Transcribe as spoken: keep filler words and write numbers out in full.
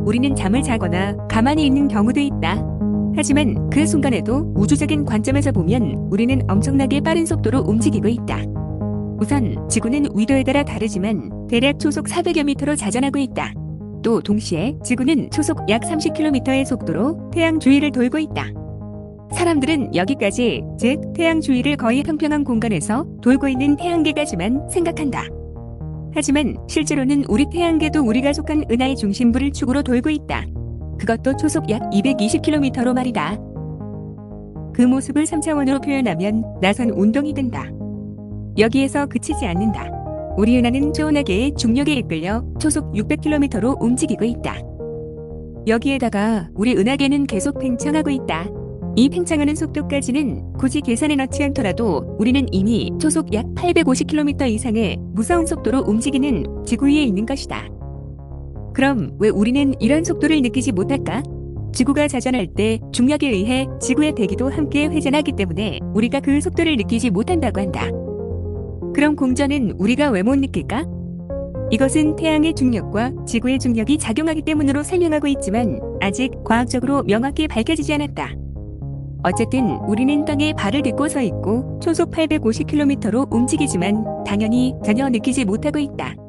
우리는 잠을 자거나 가만히 있는 경우도 있다. 하지만 그 순간에도 우주적인 관점에서 보면 우리는 엄청나게 빠른 속도로 움직이고 있다. 우선 지구는 위도에 따라 다르지만 대략 초속 사백여 미터로 자전하고 있다. 또 동시에 지구는 초속 약 삼십 킬로미터의 속도로 태양 주위를 돌고 있다. 사람들은 여기까지, 즉 태양 주위를 거의 평평한 공간에서 돌고 있는 태양계까지만 생각한다. 하지만 실제로는 우리 태양계도 우리가 속한 은하의 중심부를 축으로 돌고 있다. 그것도 초속 약 이백이십 킬로미터로 말이다. 그 모습을 삼 차원으로 표현하면 나선 운동이 된다. 여기에서 그치지 않는다. 우리 은하는 초은하계의 중력에 이끌려 초속 육백 킬로미터로 움직이고 있다. 여기에다가 우리 은하계는 계속 팽창하고 있다. 이 팽창하는 속도까지는 굳이 계산해 넣지 않더라도 우리는 이미 초속 약 팔백오십 킬로미터 이상의 무서운 속도로 움직이는 지구 위에 있는 것이다. 그럼 왜 우리는 이런 속도를 느끼지 못할까? 지구가 자전할 때 중력에 의해 지구의 대기도 함께 회전하기 때문에 우리가 그 속도를 느끼지 못한다고 한다. 그럼 공전은 우리가 왜 못 느낄까? 이것은 태양의 중력과 지구의 중력이 작용하기 때문으로 설명하고 있지만 아직 과학적으로 명확히 밝혀지지 않았다. 어쨌든 우리는 땅에 발을 딛고 서 있고 초속 팔백오십 킬로미터로 움직이지만 당연히 전혀 느끼지 못하고 있다.